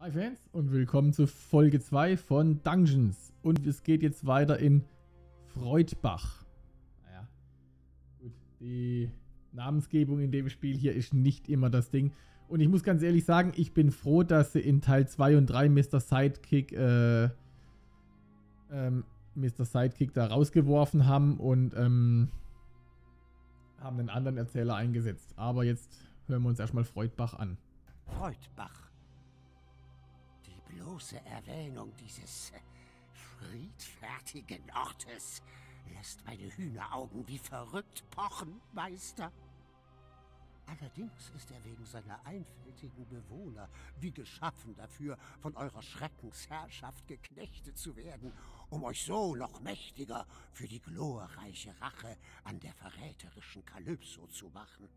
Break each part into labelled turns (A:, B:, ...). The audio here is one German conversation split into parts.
A: Hi Fans und willkommen zu Folge 2 von Dungeons. Und es geht jetzt weiter in Freudbach. Naja, gut, die Namensgebung in dem Spiel hier ist nicht immer das Ding. Und ich muss ganz ehrlich sagen, ich bin froh, dass sie in Teil 2 und 3 Mr. Sidekick da rausgeworfen haben und haben einen anderen Erzähler eingesetzt. Aber jetzt hören wir uns erstmal Freudbach an.
B: Freudbach. Die bloße Erwähnung dieses friedfertigen Ortes lässt meine Hühneraugen wie verrückt pochen, Meister. Allerdings ist er wegen seiner einfältigen Bewohner wie geschaffen dafür, von eurer Schreckensherrschaft geknechtet zu werden, um euch so noch mächtiger für die glorreiche Rache an der verräterischen Kalypso zu machen.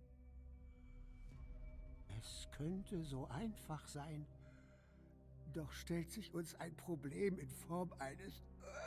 B: Es könnte so einfach sein, doch stellt sich uns ein Problem in Form eines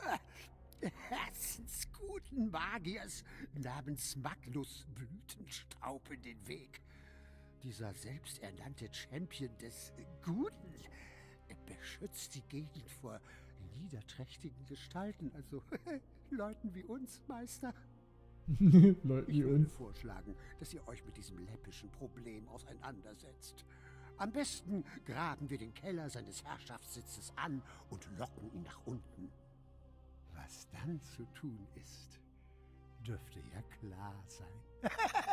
B: herzensguten Magiers namens Magnus Blütenstaub in den Weg. Dieser selbsternannte Champion des Guten beschützt die Gegend vor niederträchtigen Gestalten, also Leuten wie uns, Meister.
A: Leute wie
B: Ich würde
A: uns.
B: vorschlagen, dass ihr euch mit diesem läppischen Problem auseinandersetzt. Am besten graben wir den Keller seines Herrschaftssitzes an und locken ihn nach unten. Was dann zu tun ist, dürfte ja klar sein.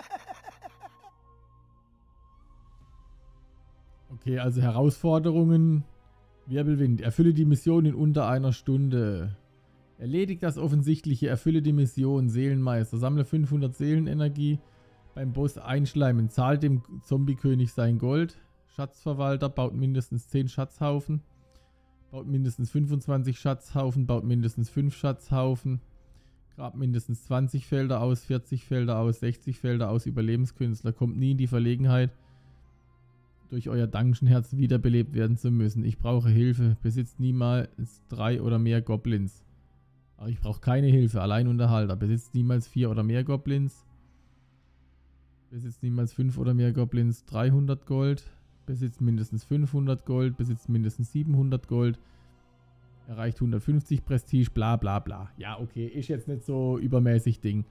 A: Okay, also Herausforderungen. Wirbelwind. Erfülle die Mission in unter einer Stunde. Erledigt das Offensichtliche. Erfülle die Mission. Seelenmeister. Sammle 500 Seelenenergie. Beim Boss einschleimen. Zahlt dem Zombie-König sein Gold. Schatzverwalter. Baut mindestens 10 Schatzhaufen. Baut mindestens 25 Schatzhaufen. Baut mindestens 5 Schatzhaufen. Grabt mindestens 20 Felder aus. 40 Felder aus. 60 Felder aus. Überlebenskünstler. Kommt nie in die Verlegenheit, durch euer Dungeon-Herz wiederbelebt werden zu müssen. Ich brauche Hilfe. Besitzt niemals 3 oder mehr Goblins. Aber ich brauche keine Hilfe. Alleinunterhalter. Besitzt niemals 4 oder mehr Goblins. Besitzt niemals 5 oder mehr Goblins. 300 Gold. Besitzt mindestens 500 Gold. Besitzt mindestens 700 Gold. Erreicht 150 Prestige. Bla bla bla. Ja, okay. Ist jetzt nicht so übermäßig Ding.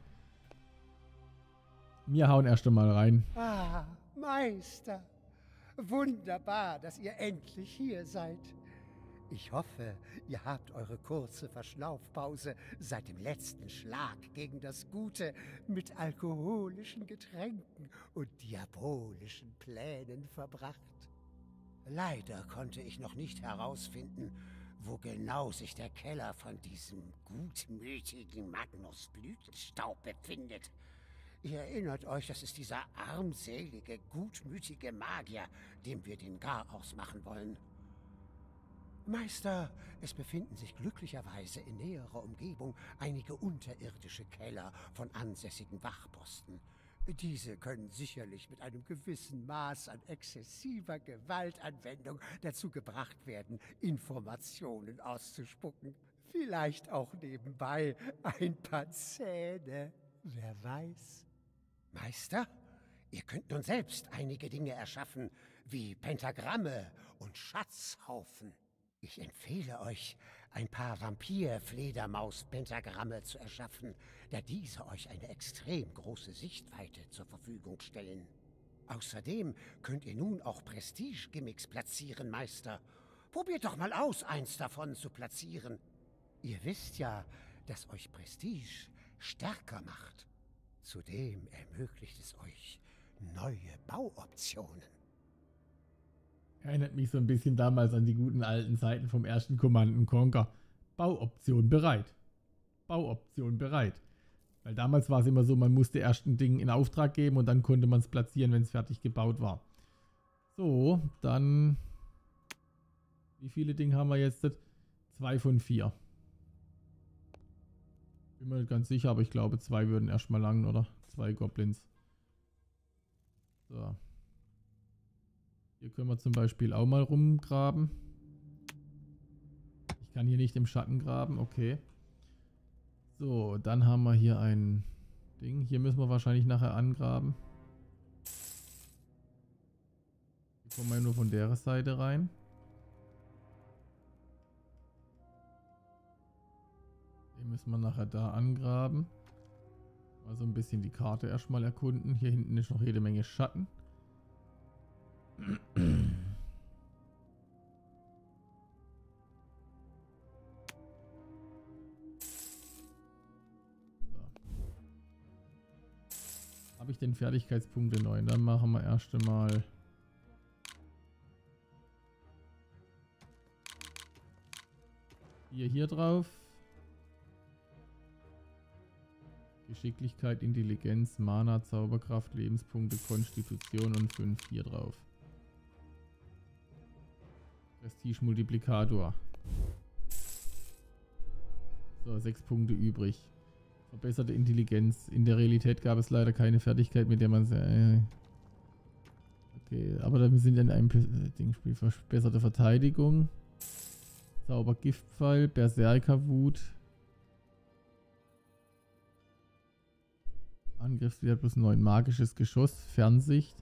A: Wir hauen erst einmal rein.
B: Ah, Meister. Wunderbar, dass ihr endlich hier seid. Ich hoffe, ihr habt eure kurze Verschnaufpause seit dem letzten Schlag gegen das Gute mit alkoholischen Getränken und diabolischen Plänen verbracht. Leider konnte ich noch nicht herausfinden, wo genau sich der Keller von diesem gutmütigen Magnus Blütenstaub befindet. Ihr erinnert euch, das ist dieser armselige, gutmütige Magier, dem wir den Garaus machen wollen. Meister, es befinden sich glücklicherweise in näherer Umgebung einige unterirdische Keller von ansässigen Wachposten. Diese können sicherlich mit einem gewissen Maß an exzessiver Gewaltanwendung dazu gebracht werden, Informationen auszuspucken. Vielleicht auch nebenbei ein paar Zähne, wer weiß. Meister, ihr könnt nun selbst einige Dinge erschaffen, wie Pentagramme und Schatzhaufen. Ich empfehle euch, ein paar Vampir-Fledermaus-Pentagramme zu erschaffen, da diese euch eine extrem große Sichtweite zur Verfügung stellen. Außerdem könnt ihr nun auch Prestige-Gimmicks platzieren, Meister. Probiert doch mal aus, eins davon zu platzieren. Ihr wisst ja, dass euch Prestige stärker macht. Zudem ermöglicht es euch neue Bauoptionen.
A: Erinnert mich so ein bisschen damals an die guten alten Zeiten vom ersten Command & Conquer. Bauoption bereit. Bauoption bereit. Weil damals war es immer so, man musste erst ein Ding in Auftrag geben und dann konnte man es platzieren, wenn es fertig gebaut war. So, dann... Wie viele Dinge haben wir jetzt? 2 von 4. Bin mir nicht ganz sicher, aber ich glaube 2 würden erstmal langen, oder? 2 Goblins. So. Hier können wir zum Beispiel auch mal rumgraben. Ich kann hier nicht im Schatten graben, okay. So, dann haben wir hier ein Ding. Hier müssen wir wahrscheinlich nachher angraben. Hier kommen wir nur von der Seite rein. müssen wir nachher da angraben. Also ein bisschen die Karte erstmal erkunden. Hier hinten ist noch jede Menge Schatten. Habe ich den Fertigkeitspunkte 9? Dann machen wir erst einmal hier drauf. Geschicklichkeit, Intelligenz, Mana, Zauberkraft, Lebenspunkte, Konstitution und 5 hier drauf. Prestige-Multiplikator. So, 6 Punkte übrig. Verbesserte Intelligenz. In der Realität gab es leider keine Fertigkeit, mit der man... okay, aber wir sind in einem Dingspiel. Verbesserte Verteidigung. Zaubergiftpfeil. Berserkerwut. Angriffswert plus 9. Magisches Geschoss. Fernsicht.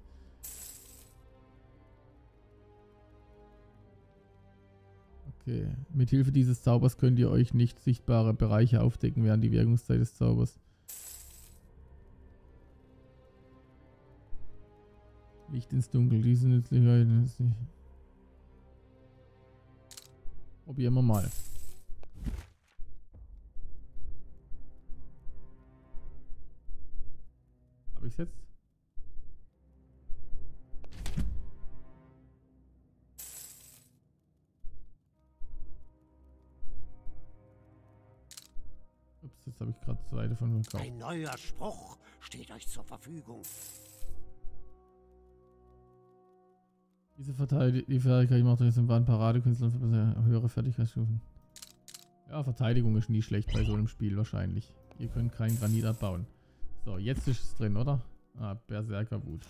A: Okay. Mithilfe dieses Zaubers könnt ihr euch nicht sichtbare Bereiche aufdecken während die Wirkungszeit des Zaubers. Licht ins Dunkel. Diese Nützlichkeit ist nicht. Probieren wir mal. Habe ich es jetzt? Ups, jetzt habe ich gerade 2 davon gekauft.
B: Ein neuer Spruch steht euch zur Verfügung.
A: Diese die Fertigkeit macht euch zum wahren Paradekünstler und verbessert höhere Fertigkeitsstufen. Ja, Verteidigung ist nie schlecht bei so einem Spiel wahrscheinlich. Ihr könnt keinen Granit abbauen. So, jetzt ist es drin, oder? Ah, Berserkerwut.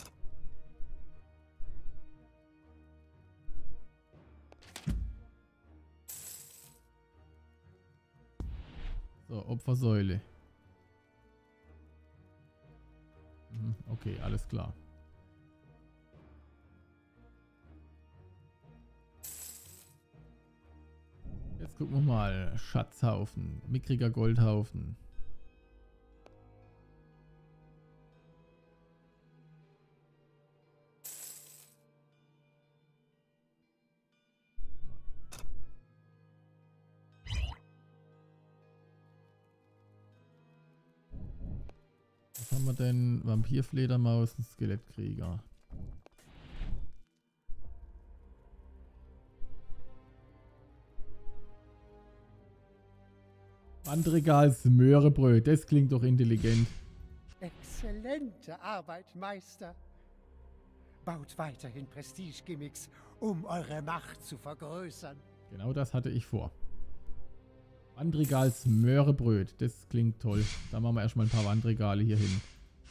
A: So, Opfersäule. Okay, alles klar. Jetzt gucken wir mal. Schatzhaufen. Mickriger Goldhaufen. Was haben wir denn? Vampirfledermaus und Skelettkrieger. Wandregals Möhrebröt, das klingt doch intelligent.
B: Exzellente Arbeit, Meister. Baut weiterhin Prestige-Gimmicks, um eure Macht zu vergrößern.
A: Genau das hatte ich vor. Wandregals Möhrebröt, das klingt toll. Da machen wir erstmal ein paar Wandregale hier hin.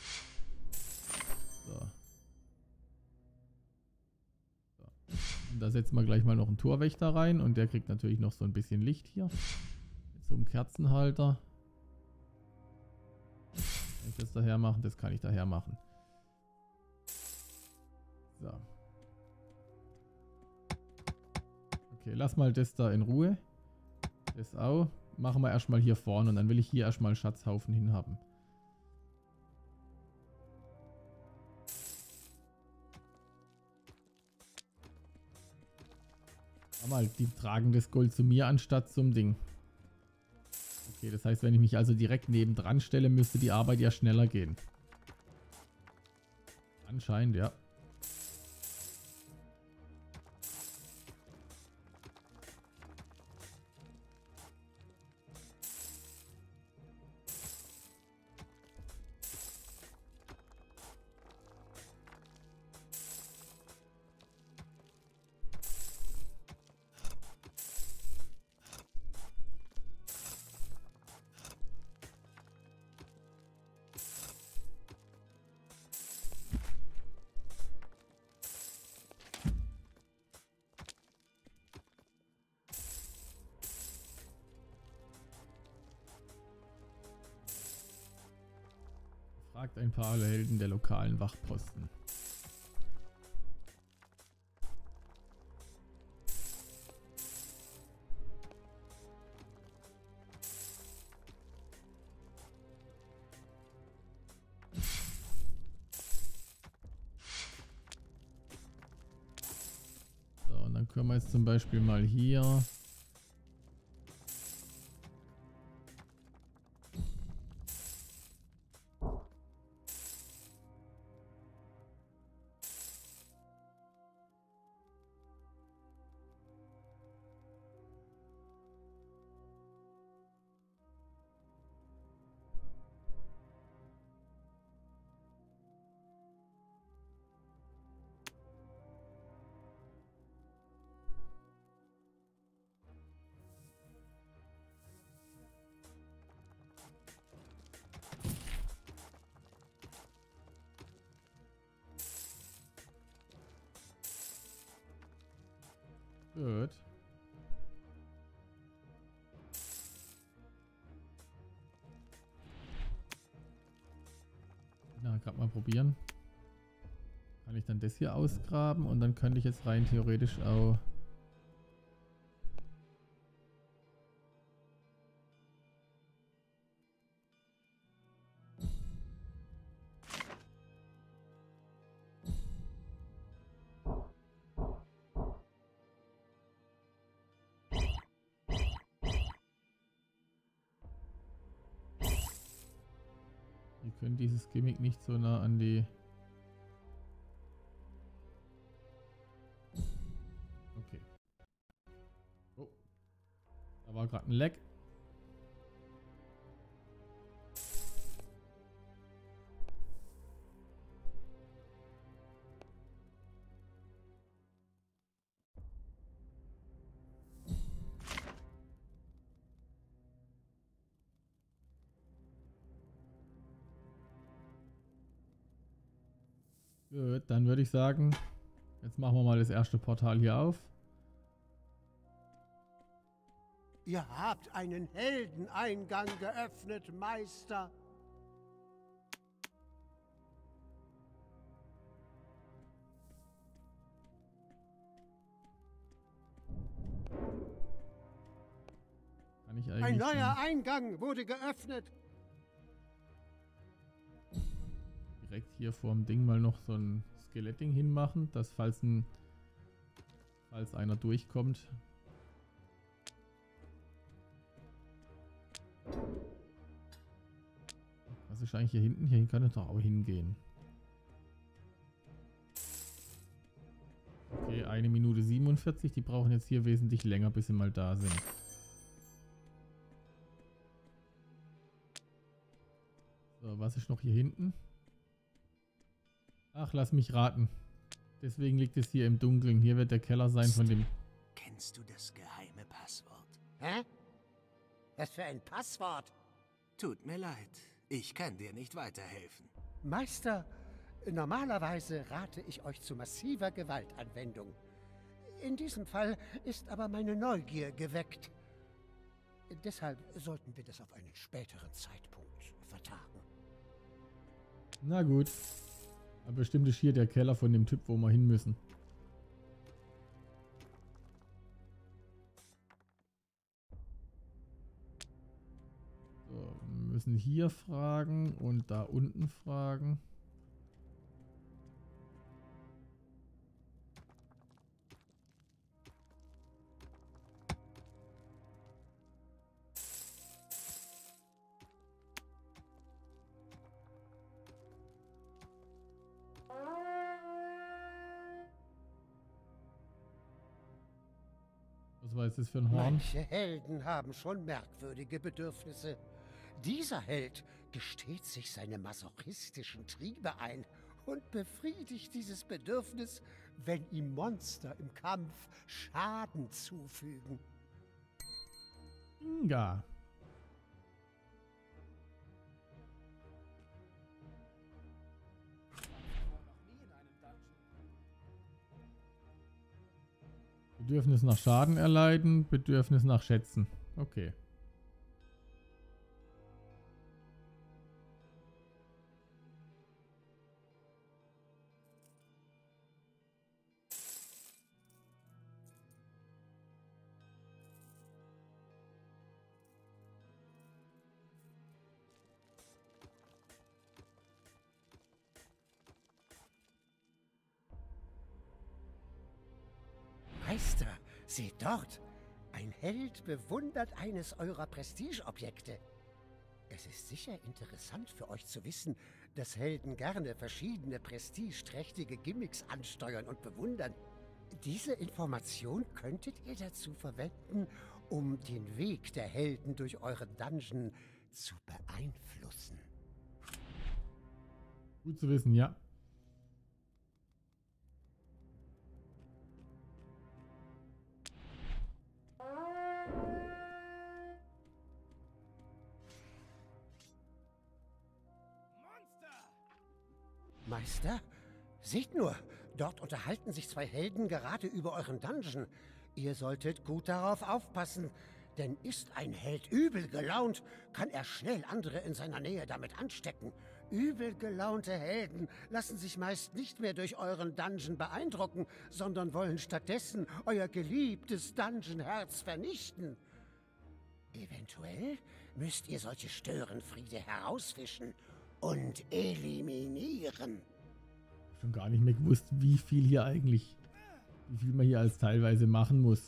A: So. Und da setzen wir gleich mal noch einen Torwächter rein und der kriegt natürlich noch so ein bisschen Licht hier. So ein Kerzenhalter. Kann ich das daher machen? Das kann ich daher machen. So. Okay, lass mal das da in Ruhe. Das auch. Machen wir erstmal hier vorne und dann will ich hier erstmal Schatzhaufen hin haben. Mal, die tragen das Gold zu mir anstatt zum Ding. Okay, das heißt, wenn ich mich also direkt nebendran stelle, müsste die Arbeit ja schneller gehen. Anscheinend, ja. Fragt ein paar Helden der lokalen Wachposten. können wir jetzt zum Beispiel mal hier. Gut. Na, gerade mal probieren. Kann ich dann das hier ausgraben und dann könnte ich jetzt rein theoretisch auch... Wir können dieses Gimmick nicht so nah an die... Okay. Oh. Da war gerade ein Leck. Gut, dann würde ich sagen, jetzt machen wir mal das erste Portal hier auf.
B: Ihr habt einen Heldeneingang geöffnet, Meister.
A: Kann ich eigentlich
B: Ein neuer Eingang wurde geöffnet.
A: direkt hier vorm Ding mal noch so ein Skelettding hinmachen, dass falls einer durchkommt. Was ist eigentlich hier hinten? Hier kann es doch auch hingehen. Okay, 1 Minute 47. Die brauchen jetzt hier wesentlich länger, bis sie mal da sind. So, was ist noch hier hinten? Ach, lass mich raten. Deswegen liegt es hier im Dunkeln. Hier wird der Keller sein von dem...
C: Kennst du das geheime Passwort?
B: Hä? Was für ein Passwort?
C: Tut mir leid, ich kann dir nicht weiterhelfen.
B: Meister, normalerweise rate ich euch zu massiver Gewaltanwendung. In diesem Fall ist aber meine Neugier geweckt. Deshalb sollten wir das auf einen späteren Zeitpunkt vertagen.
A: Na gut. Aber bestimmt ist hier der Keller von dem Typ, wo wir hin müssen. So, wir müssen hier fragen und da unten fragen. Was war jetzt das für ein Horn?
B: Manche Helden haben schon merkwürdige Bedürfnisse. Dieser Held gesteht sich seine masochistischen Triebe ein und befriedigt dieses Bedürfnis, wenn ihm Monster im Kampf Schaden zufügen.
A: Inga. Bedürfnis nach Schaden erleiden, Bedürfnis nach Schätzen. Okay.
B: Meister, seht dort. Ein Held bewundert eines eurer Prestigeobjekte. Es ist sicher interessant für euch zu wissen, dass Helden gerne verschiedene prestigeträchtige Gimmicks ansteuern und bewundern. Diese Information könntet ihr dazu verwenden, um den Weg der Helden durch euren Dungeon zu beeinflussen.
A: Gut zu wissen, ja.
B: Meister, seht nur, dort unterhalten sich zwei Helden gerade über euren Dungeon. Ihr solltet gut darauf aufpassen, denn ist ein Held übel gelaunt, kann er schnell andere in seiner Nähe damit anstecken. Übel gelaunte Helden lassen sich meist nicht mehr durch euren Dungeon beeindrucken, sondern wollen stattdessen euer geliebtes Dungeon-Herz vernichten. Eventuell müsst ihr solche Störenfriede herausfischen und eliminieren.
A: Schon gar nicht mehr gewusst, wie viel man hier als teilweise machen muss.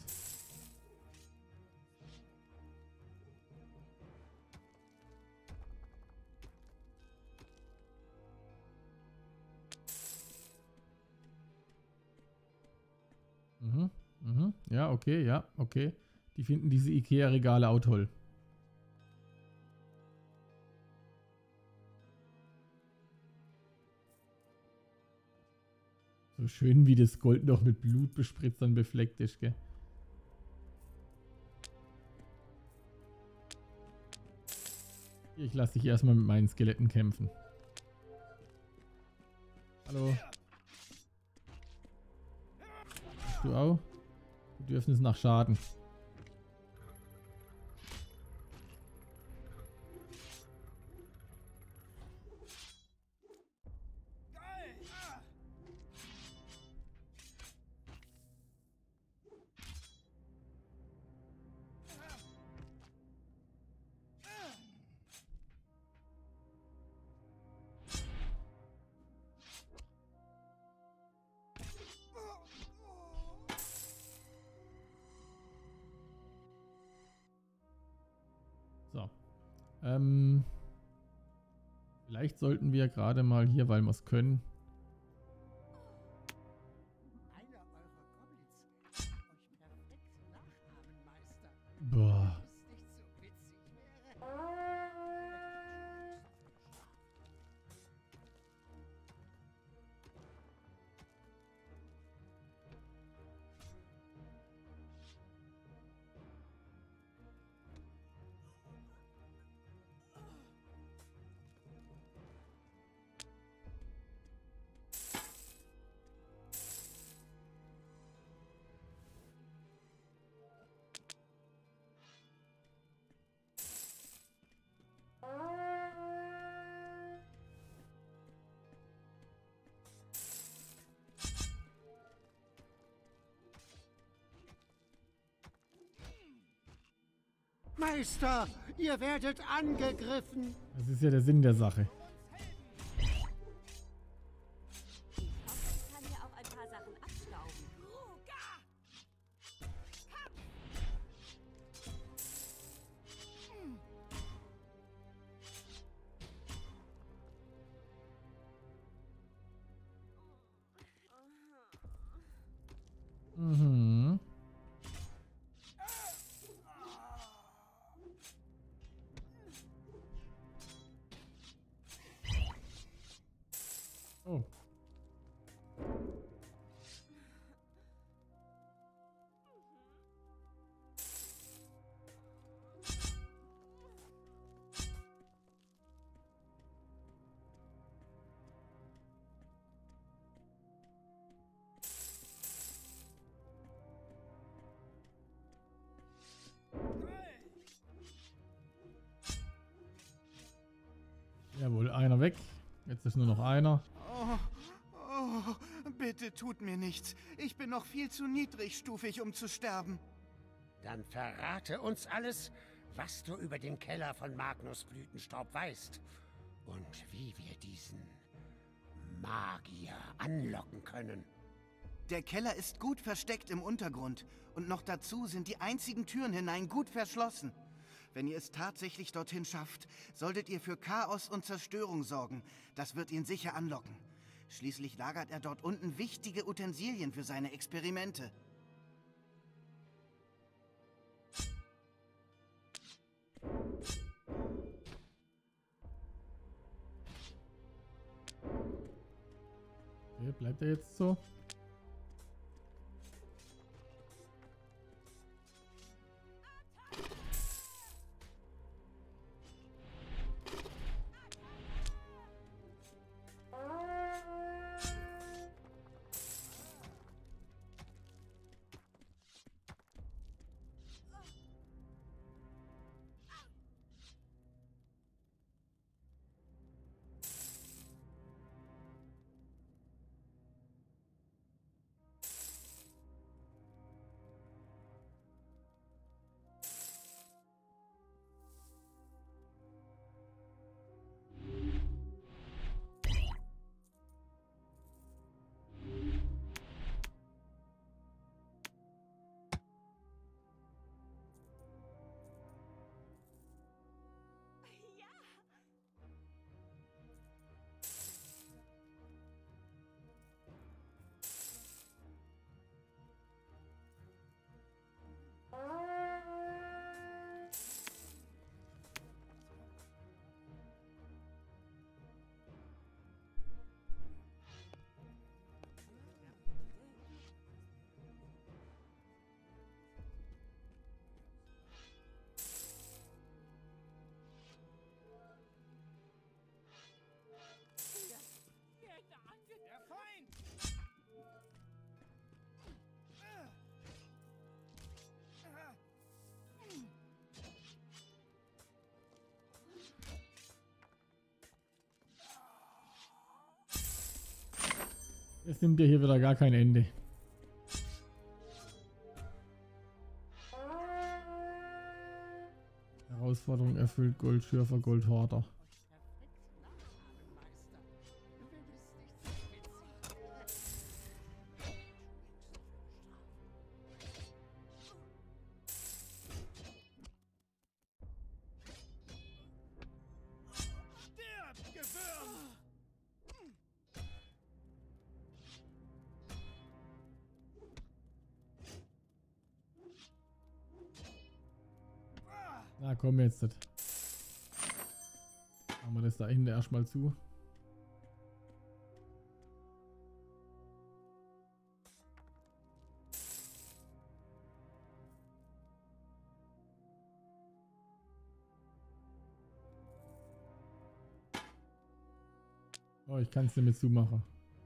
A: Ja, okay. Die finden diese Ikea-Regale auch toll. So schön, wie das Gold noch mit Blutbespritzern befleckt ist, gell? Ich lasse dich erstmal mit meinen Skeletten kämpfen. Hallo. Du auch? Bedürfnis nach Schaden. So. Vielleicht sollten wir gerade mal hier, weil wir es können.
B: Einer eurer Goblins kann euch perfekt nachahmen, Meister.
A: Boah.
B: Wenn es nicht so witzig wäre. Meister, ihr werdet angegriffen.
A: Das ist ja der Sinn der Sache.
D: Ich kann hier auch ein paar Sachen abstauben.
A: Mhm. Oh. Jawohl, einer weg. Jetzt ist nur noch einer.
E: Oh, bitte tut mir nichts. Ich bin noch viel zu niedrigstufig, um zu sterben.
B: Dann verrate uns alles, was du über den Keller von Magnus Blütenstaub weißt. Und wie wir diesen Magier anlocken können.
E: Der Keller ist gut versteckt im Untergrund. Und noch dazu sind die einzigen Türen hinein gut verschlossen. Wenn ihr es tatsächlich dorthin schafft, solltet ihr für Chaos und Zerstörung sorgen. Das wird ihn sicher anlocken. Schließlich lagert er dort unten wichtige Utensilien für seine Experimente.
A: Okay, bleibt er jetzt so? Es nimmt ja hier wieder gar kein Ende. Herausforderung erfüllt, Goldschürfer, Goldhorter. Na komm jetzt. Machen wir das da hinten erstmal zu. Oh, ich kann es damit zumachen.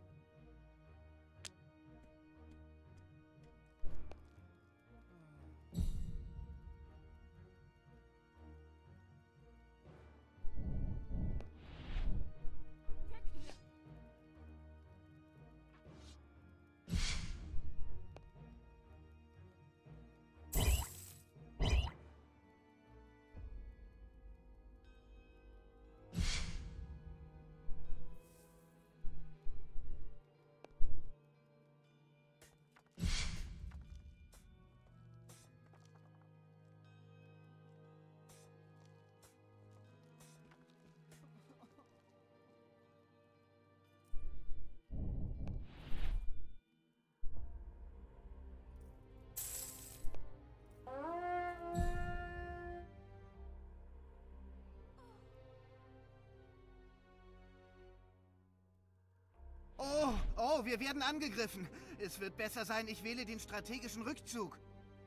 E: Oh, wir werden angegriffen. Es wird besser sein, ich wähle den strategischen Rückzug.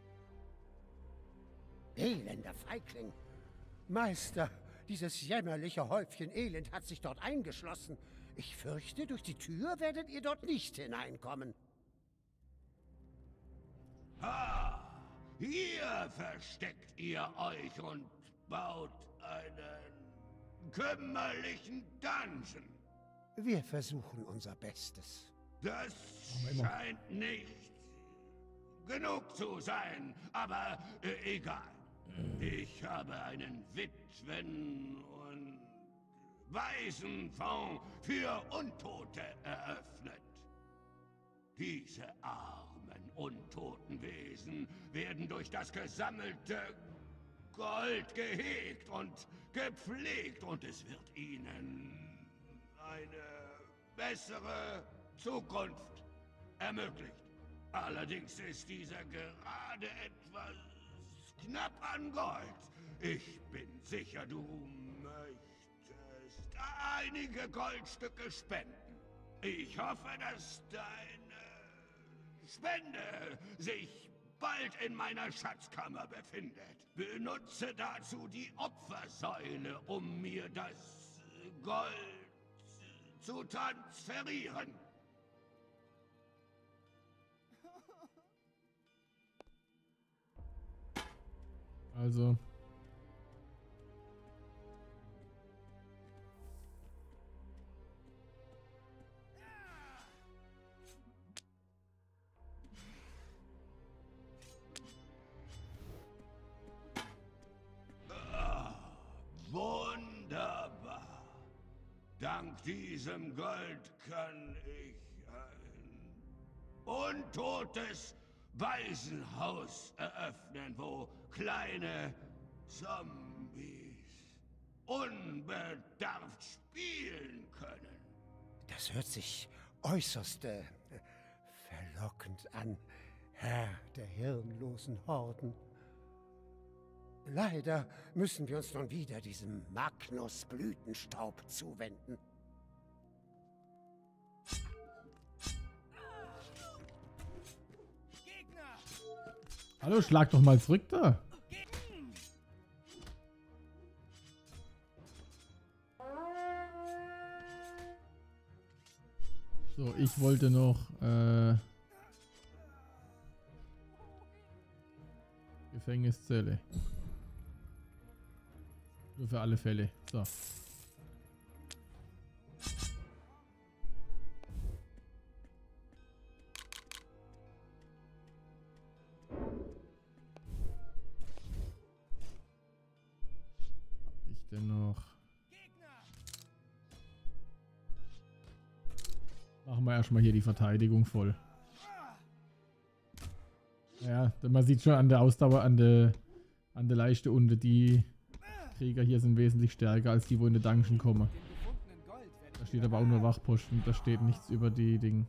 B: Elender Feigling. Meister, dieses jämmerliche Häufchen Elend hat sich dort eingeschlossen. Ich fürchte, durch die Tür werdet ihr dort nicht hineinkommen.
F: Ha! Hier versteckt ihr euch und baut einen kümmerlichen Dungeon.
B: Wir versuchen unser Bestes.
F: Das scheint nicht genug zu sein, aber egal. Ich habe einen Witwen- und Waisenfonds für Untote eröffnet. Diese armen, untoten Wesen werden durch das gesammelte Gold gehegt und gepflegt und es wird ihnen eine bessere Zukunft ermöglicht. Allerdings ist dieser gerade etwas knapp an Gold. Ich bin sicher, du möchtest einige Goldstücke spenden. Ich hoffe, dass deine Spende sich bald in meiner Schatzkammer befindet. Benutze dazu die Opfersäule, um mir das Gold zu transferieren.
A: Also.
F: Wunderbar. Dank diesem Gold kann ich ein untotes Waisenhaus eröffnen, wo kleine Zombies unbedarft spielen können.
B: Das hört sich äußerst verlockend an, Herr der hirnlosen Horden. Leider müssen wir uns nun wieder diesem Magnus-Blütenstaub zuwenden.
A: Hallo, schlag doch mal zurück da. So, ich wollte noch Gefängniszelle. Nur für alle Fälle. So. Hab ich denn noch? Machen wir erstmal hier die Verteidigung voll. Ja, man sieht schon an der Ausdauer, an der Leiste unten, die Krieger hier sind wesentlich stärker als die, wo in den Dungeon kommen. Da steht aber auch nur Wachposten, da steht nichts über die Dinge.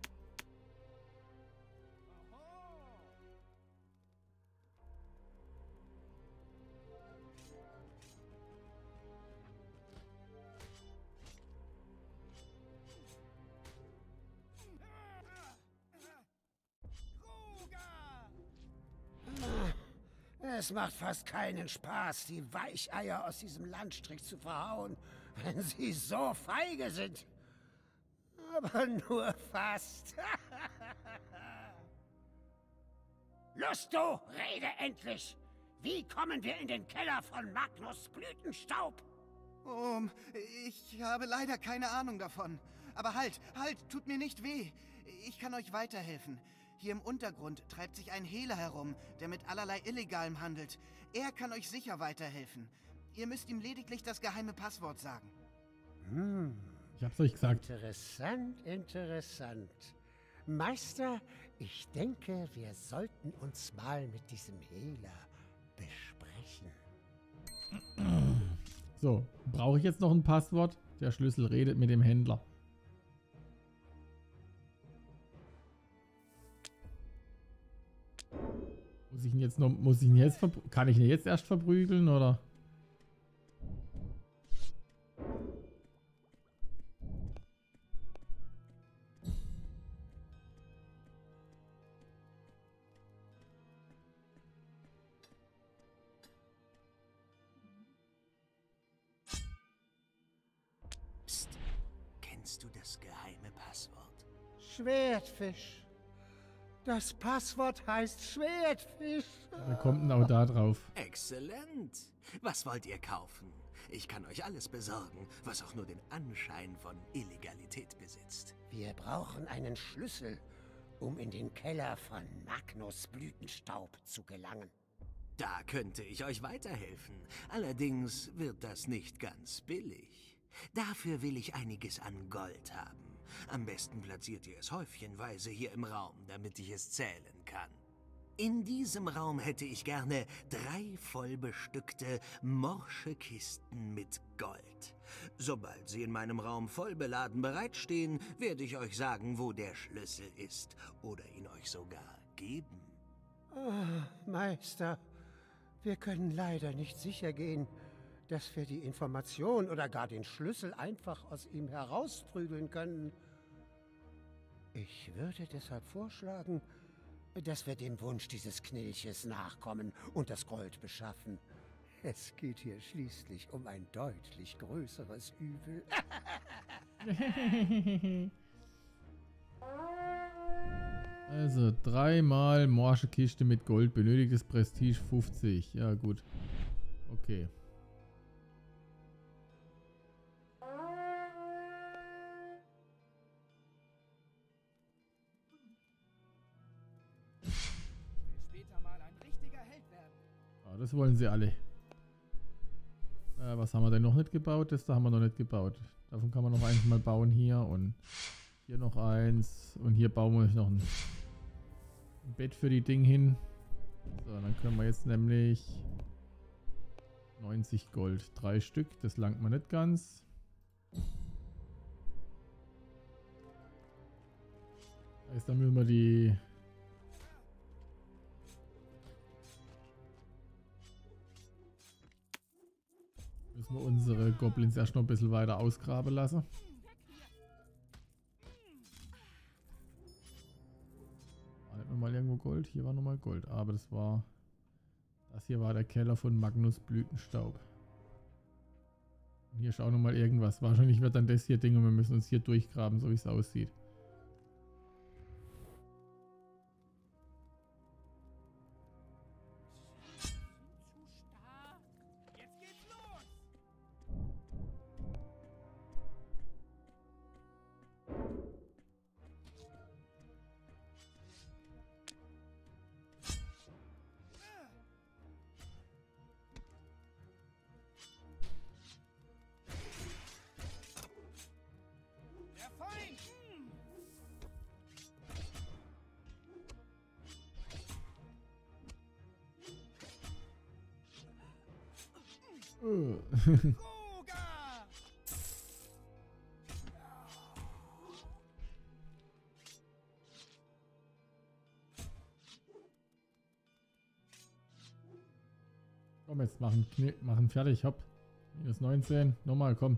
B: Es macht fast keinen Spaß, die Weicheier aus diesem Landstrich zu verhauen, wenn sie so feige sind. Aber nur fast. Lusto, rede endlich! Wie kommen wir in den Keller von Magnus Blütenstaub?
E: Ich habe leider keine Ahnung davon. Aber halt, tut mir nicht weh. Ich kann euch weiterhelfen. Hier im Untergrund treibt sich ein Hehler herum, der mit allerlei Illegalem handelt. Er kann euch sicher weiterhelfen. Ihr müsst ihm lediglich das geheime Passwort sagen.
A: Ich hab's euch gesagt.
B: Interessant, interessant. Meister, ich denke, wir sollten uns mal mit diesem Hehler besprechen.
A: So, brauche ich jetzt noch ein Passwort? Der Schlüssel redet mit dem Händler. Kann ich ihn jetzt erst verprügeln, oder?
C: Psst. Kennst du das geheime Passwort?
B: Schwertfisch. Das Passwort heißt Schwertfisch.
A: Wer kommt denn auch da drauf?
C: Exzellent. Was wollt ihr kaufen? Ich kann euch alles besorgen, was auch nur den Anschein von Illegalität besitzt.
B: Wir brauchen einen Schlüssel, um in den Keller von Magnus Blütenstaub zu gelangen.
C: Da könnte ich euch weiterhelfen. Allerdings wird das nicht ganz billig. Dafür will ich einiges an Gold haben. Am besten platziert ihr es häufchenweise hier im Raum, damit ich es zählen kann. In diesem Raum hätte ich gerne 3 vollbestückte, morsche Kisten mit Gold. Sobald sie in meinem Raum voll beladen bereitstehen, werde ich euch sagen, wo der Schlüssel ist oder ihn euch sogar geben.
B: Meister, wir können leider nicht sicher gehen, dass wir die Information oder gar den Schlüssel einfach aus ihm herausprügeln können. Ich würde deshalb vorschlagen, dass wir dem Wunsch dieses Knilches nachkommen und das Gold beschaffen. Es geht hier schließlich um ein deutlich größeres Übel.
A: Also 3-mal morsche Kiste mit Gold, benötigtes Prestige 50. Ja gut. Okay. Das wollen sie alle. Was haben wir denn noch nicht gebaut? Das da haben wir noch nicht gebaut. Davon kann man noch eins mal bauen hier und hier noch eins. Und hier bauen wir noch ein Bett für die Ding hin. So, dann können wir jetzt nämlich 90 Gold. 3 Stück. Das langt mir nicht ganz. Heißt, dann müssen wir die... Müssen wir unsere Goblins erst noch ein bisschen weiter ausgraben lassen. War nicht nochmal irgendwo Gold? Hier war nochmal Gold. Aber das war... Das hier war der Keller von Magnus Blütenstaub. Und hier ist auch nochmal irgendwas. Wahrscheinlich wird dann das hier Ding und wir müssen uns hier durchgraben, so wie es aussieht. Komm, jetzt machen fertig, hopp. Minus 19, nochmal, komm.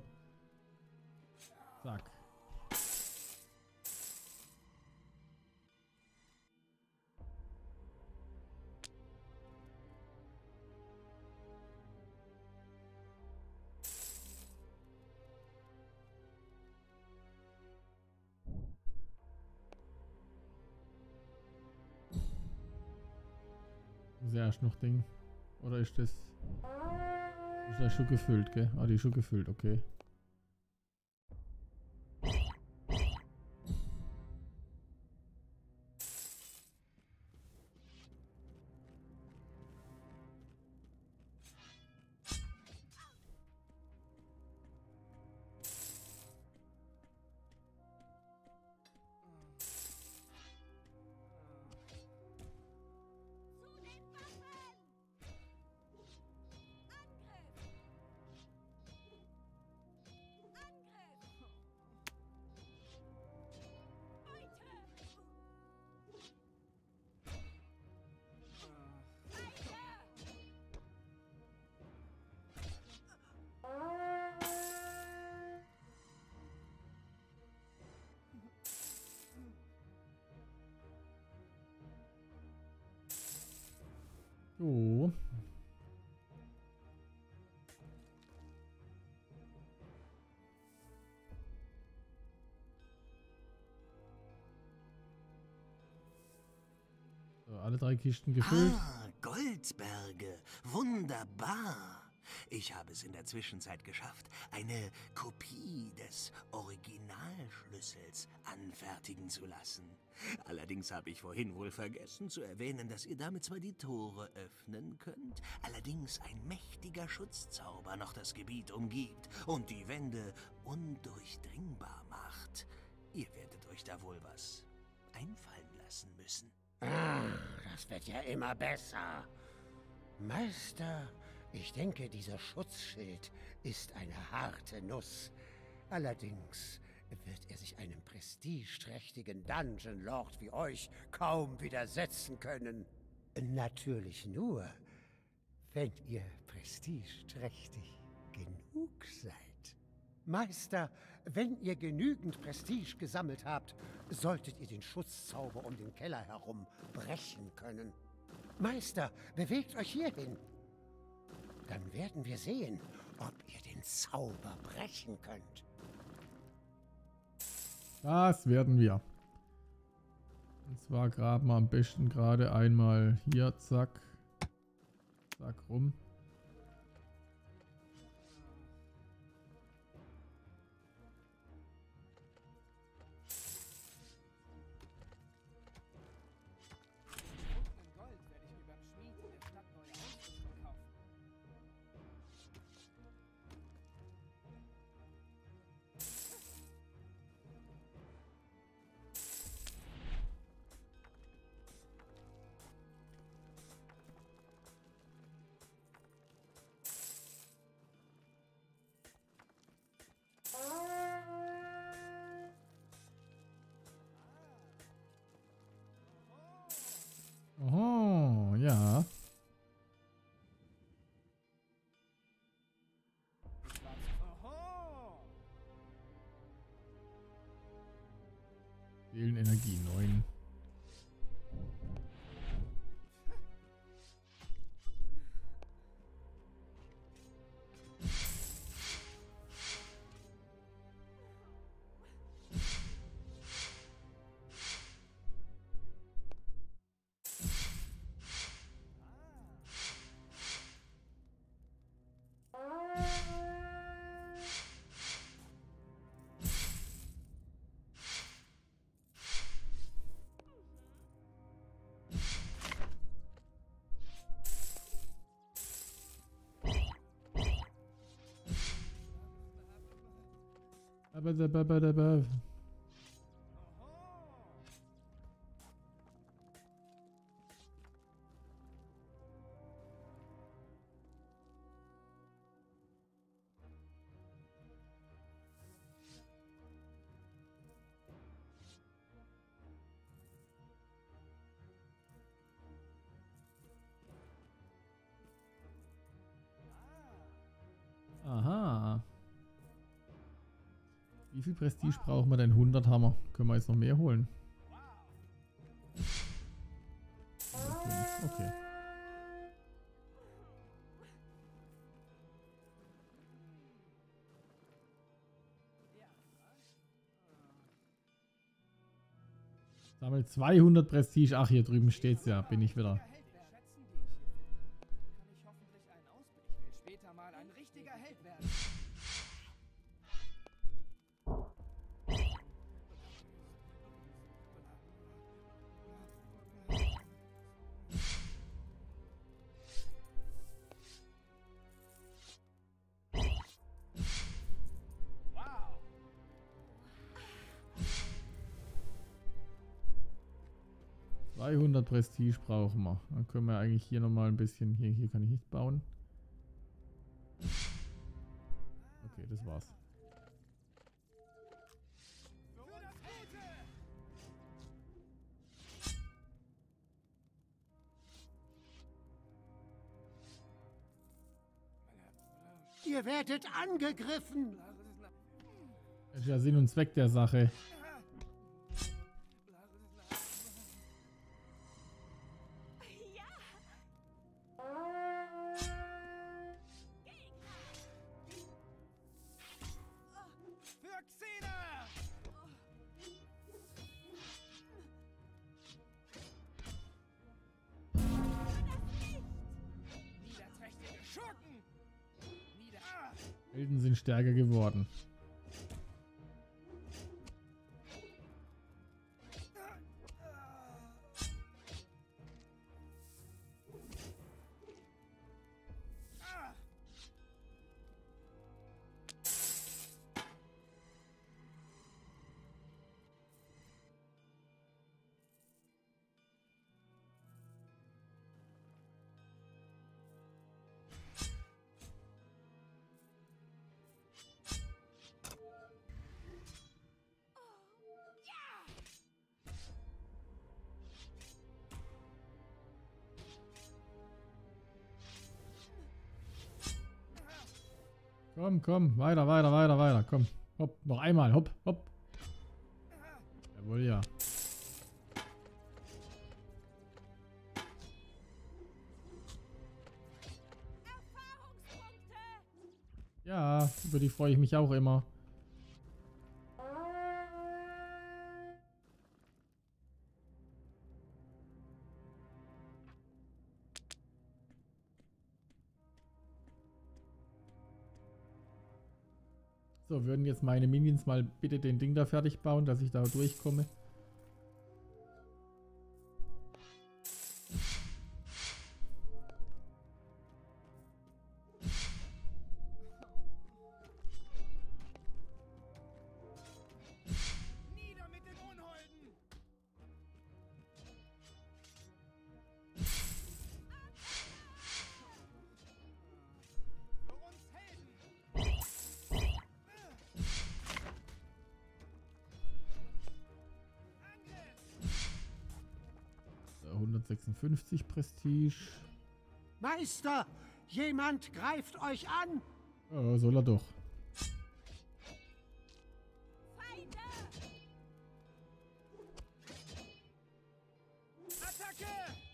A: Zack. Ist ja erst noch Ding. Oder ist das... Ist das schon gefüllt, gell? Ah, die ist schon gefüllt, okay. So. So, alle 3 Kisten gefüllt.
C: Ah, Goldberge. Wunderbar. Ich habe es in der Zwischenzeit geschafft, eine Kopie des Originalschlüssels anfertigen zu lassen. Allerdings habe ich vorhin wohl vergessen zu erwähnen, dass ihr damit zwar die Tore öffnen könnt, allerdings ein mächtiger Schutzzauber noch das Gebiet umgibt und die Wände undurchdringbar macht. Ihr werdet euch da wohl was einfallen lassen müssen.
B: Ah, das wird ja immer besser. Meister, ich denke, dieser Schutzschild ist eine harte Nuss. Allerdings wird er sich einem prestigeträchtigen Dungeon Lord wie euch kaum widersetzen können. Natürlich nur, wenn ihr prestigeträchtig genug seid. Meister, wenn ihr genügend Prestige gesammelt habt, solltet ihr den Schutzzauber um den Keller herum brechen können. Meister, bewegt euch hierhin. Dann werden wir sehen, ob ihr den Zauber brechen könnt.
A: Das werden wir. Und zwar graben wir am besten gerade einmal hier, zack. Zack rum. Oh, ja. Seelenenergie 9. Aha. Wie viel Prestige brauchen wir denn? 100 Hammer. Können wir jetzt noch mehr holen? Okay. Sammelt 200 Prestige. Ach, hier drüben steht's ja. Bin ich wieder. Ja. 200 Prestige brauchen wir. Dann können wir eigentlich hier nochmal ein bisschen... Hier kann ich nicht bauen. Okay, das war's.
B: Ihr werdet angegriffen!
A: Das ist ja Sinn und Zweck der Sache. Helden sind stärker geworden. Komm, komm. Weiter, weiter, weiter, weiter. Komm. Hopp. Noch einmal. Hopp, hopp. Jawohl, ja. Ja, über die freue ich mich auch immer. So, würden jetzt meine Minions mal bitte den Ding da fertig bauen, dass ich da durchkomme.
E: Nieder mit den Unholden! Für uns Helden!
A: So, 156 Prestige.
B: Meister, jemand greift euch an.
A: Oh, soll er doch.
D: Feinde!
E: Attacke!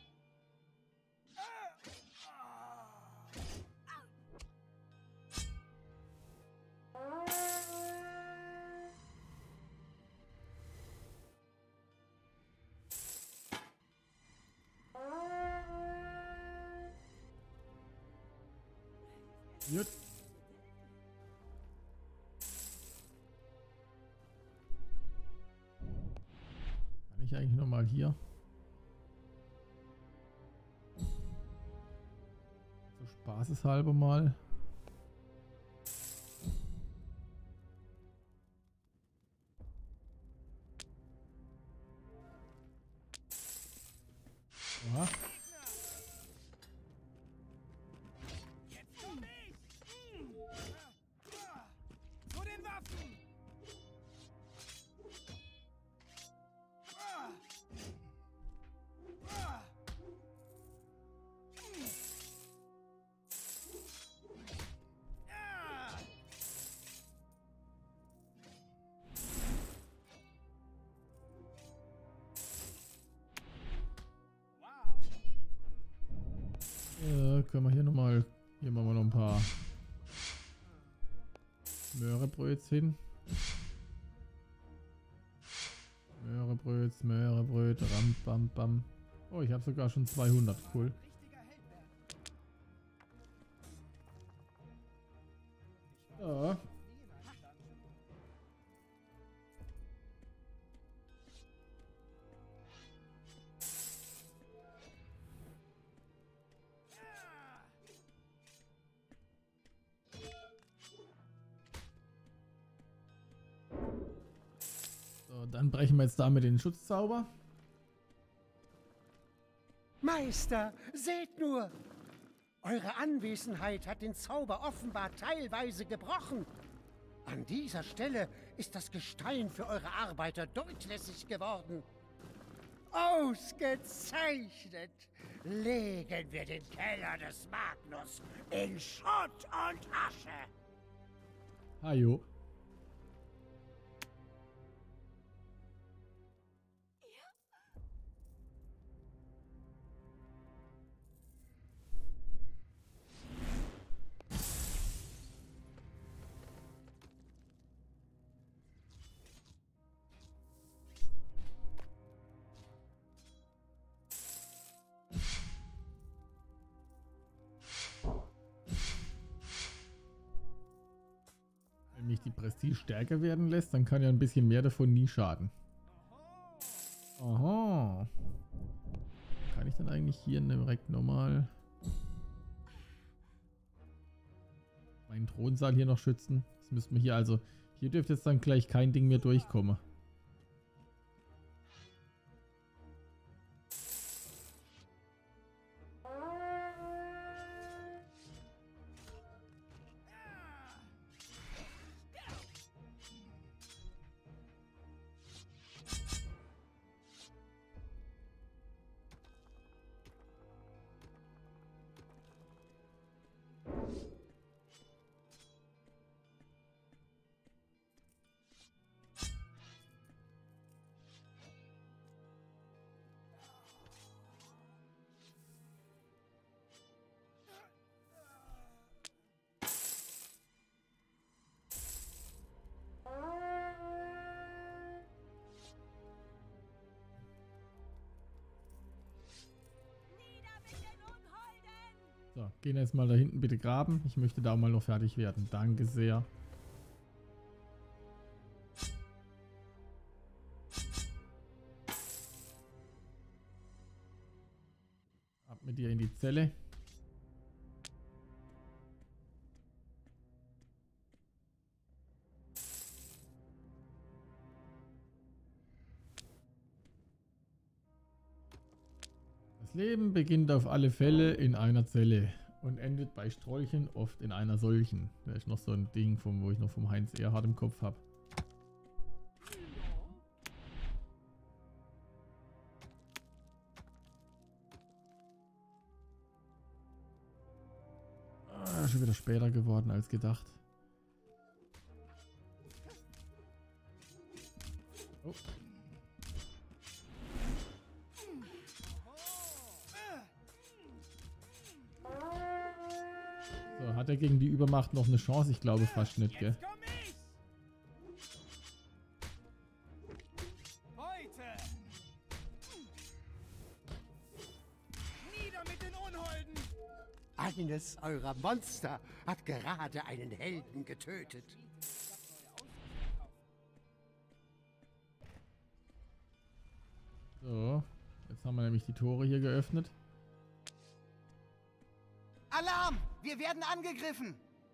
A: Gut. Kann ich eigentlich nochmal hier? So spaßeshalber mal. Aha.
E: Jetzt komm ich! Zu den Waffen!
A: Können wir hier nochmal. Hier machen wir noch ein paar Möhrebröts hin. Möhrebröt, ram, bam, bam. Oh, ich habe sogar schon 200. Cool. Ja. So, dann brechen wir jetzt damit den Schutzzauber.
B: Meister, seht nur! Eure Anwesenheit hat den Zauber offenbar teilweise gebrochen. An dieser Stelle ist das Gestein für eure Arbeiter durchlässig geworden. Ausgezeichnet! Legen wir den Keller des Magnus in Schutt und Asche!
A: Hajo. Wenn mich die Prestige stärker werden lässt, dann kann ja ein bisschen mehr davon nie schaden. Aha. Kann ich dann eigentlich hier direkt nochmal meinen Thronsaal hier noch schützen? Das müssten wir hier also... Hier dürfte jetzt dann gleich kein Ding mehr durchkommen. So, gehen jetzt mal da hinten bitte graben. Ich möchte da auch mal noch fertig werden. Danke sehr. Ab mit dir in die Zelle. Das Leben beginnt auf alle Fälle in einer Zelle und endet bei Strolchen oft in einer solchen. Da ist noch so ein Ding, wo ich noch vom Heinz Erhardt im Kopf habe. Schon wieder später geworden als gedacht. Oh. So, hat er gegen die Übermacht noch eine Chance? Ich glaube fast nicht, gell?
B: Eines eurer Monster hat gerade einen Helden getötet.
A: So, jetzt haben wir nämlich die Tore hier geöffnet.
E: Alarm! Wir werden angegriffen!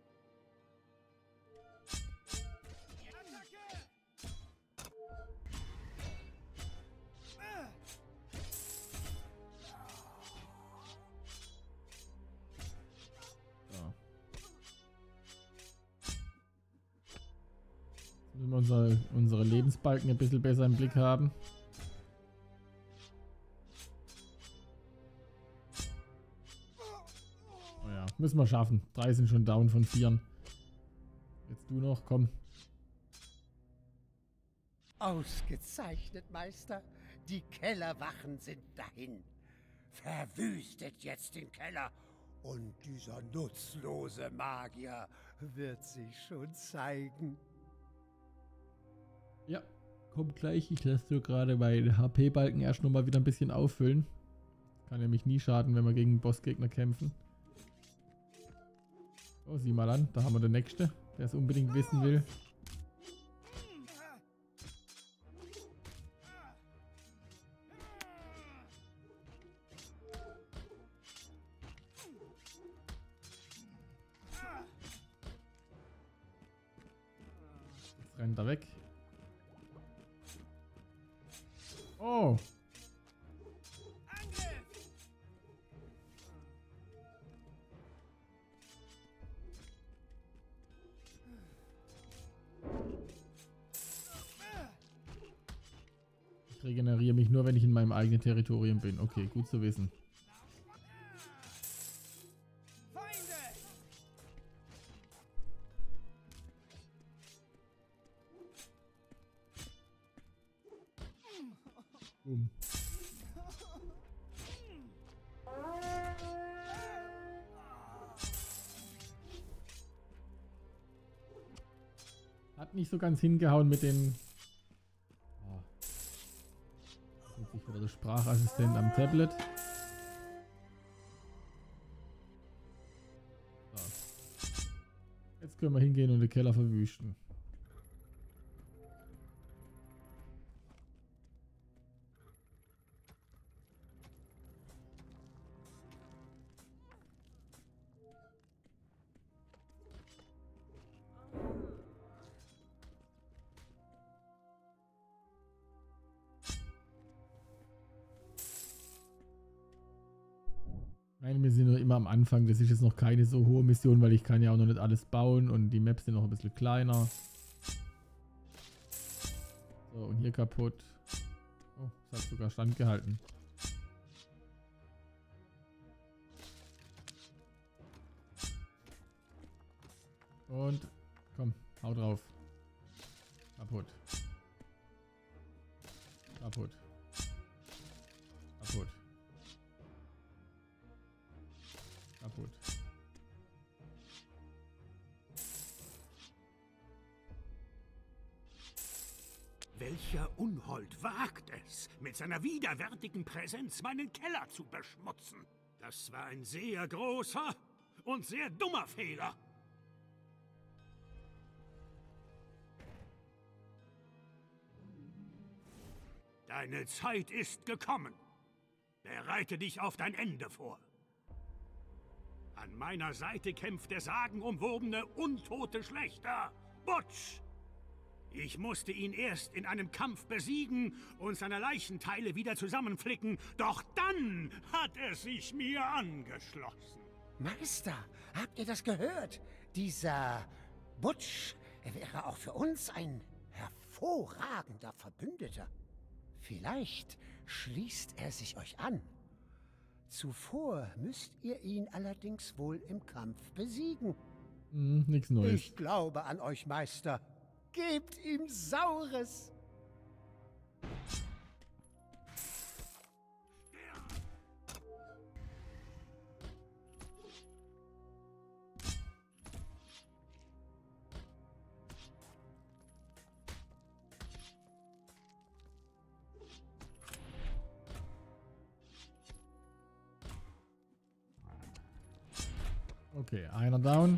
A: Müssen wir unsere Lebensbalken ein bisschen besser im Blick haben. Oh ja, müssen wir schaffen. 3 sind schon down von 4. Jetzt du noch, komm.
B: Ausgezeichnet, Meister. Die Kellerwachen sind dahin. Verwüstet jetzt den Keller. Und dieser nutzlose Magier wird sich schon zeigen.
A: Ja, komm gleich. Ich lasse so gerade meinen HP-Balken erst nochmal wieder ein bisschen auffüllen. Kann nämlich nie schaden, wenn wir gegen Bossgegner kämpfen. Oh, sieh mal an. Da haben wir den Nächste, der es unbedingt wissen will. Jetzt rennt er weg. Oh. Ich regeneriere mich nur, wenn ich in meinem eigenen Territorium bin. Okay, gut zu wissen. Hat nicht so ganz hingehauen mit den... Oh. Jetzt sich wieder der Sprachassistent am Tablet. So. Jetzt können wir hingehen und den Keller verwüsten. Nein, wir sind nur immer am Anfang. Das ist jetzt noch keine so hohe Mission, weil ich kann ja auch noch nicht alles bauen und die Maps sind noch ein bisschen kleiner. So, und hier kaputt. Oh, das hat sogar standgehalten. Und komm, hau drauf. Kaputt. Kaputt. Kaputt. Kaputt.
F: Welcher Unhold wagt es, mit seiner widerwärtigen Präsenz meinen Keller zu beschmutzen? Das war ein sehr großer und sehr dummer Fehler. Deine Zeit ist gekommen. Bereite dich auf dein Ende vor. An meiner Seite kämpft der sagenumwobene, untote Schlächter, Butch. Ich musste ihn erst in einem Kampf besiegen und seine Leichenteile wieder zusammenflicken, doch dann hat er sich mir angeschlossen.
B: Meister, habt ihr das gehört? Dieser Butch wäre auch für uns ein hervorragender Verbündeter. Vielleicht schließt er sich euch an. Zuvor müsst ihr ihn allerdings wohl im Kampf besiegen.
A: Nichts Neues.
B: Ich glaube an euch, Meister. Gebt ihm Saures!
A: Okay, einer down.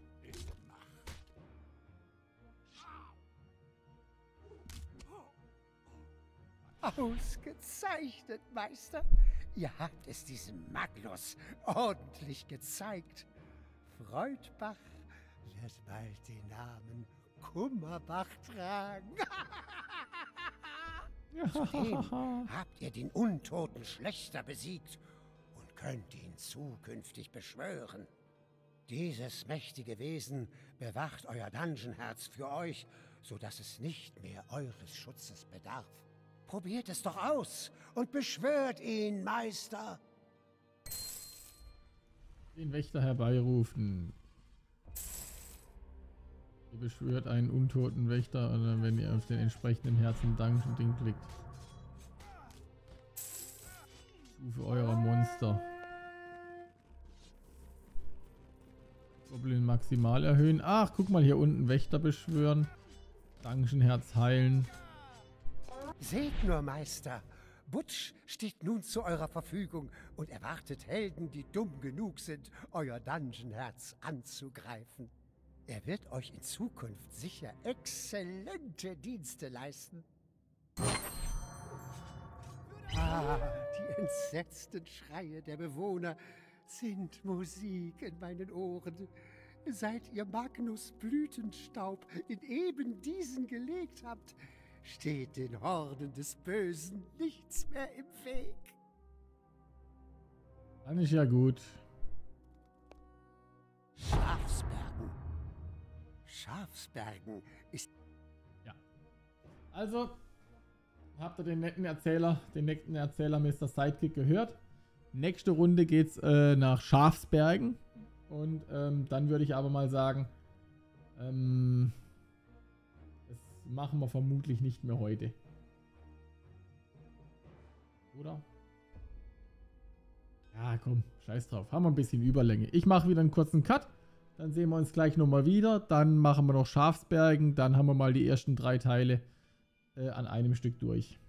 B: Ausgezeichnet, Meister. Ihr habt es diesem Magnus ordentlich gezeigt. Freudbach wird bald den Namen Kummerbach tragen. Zudem habt ihr den untoten Schlächter besiegt und könnt ihn zukünftig beschwören. Dieses mächtige Wesen bewacht euer Dungeon-Herz für euch, sodass es nicht mehr eures Schutzes bedarf. Probiert es doch aus und beschwört ihn, Meister.
A: Den Wächter herbeirufen. Ihr beschwört einen untoten Wächter, oder wenn ihr auf den entsprechenden Herzen Dungeon-Ding klickt. Stufe eurer Monster. Goblin maximal erhöhen. Ach, guck mal, hier unten Wächter beschwören. Dungeon-Herz heilen.
B: Seht nur, Meister. Butch steht nun zu eurer Verfügung und erwartet Helden, die dumm genug sind, euer Dungeon-Herz anzugreifen. Er wird euch in Zukunft sicher exzellente Dienste leisten. Ah, die entsetzten Schreie der Bewohner sind Musik in meinen Ohren. Seit ihr Magnus Blütenstaub in eben diesen gelegt habt, steht den Horden des Bösen nichts mehr im Weg.
A: Dann ist ja gut.
B: Schafsbergen. Schafsbergen ist...
A: Ja. Also, habt ihr den netten Erzähler Mr. Sidekick gehört? Nächste Runde geht's nach Schafsbergen. Und dann würde ich aber mal sagen, das machen wir vermutlich nicht mehr heute. Oder? Ja, komm, scheiß drauf. Haben wir ein bisschen Überlänge. Ich mache wieder einen kurzen Cut. Dann sehen wir uns gleich nochmal wieder. Dann machen wir noch Schafsbergen. Dann haben wir mal die ersten 3 Teile an einem Stück durch.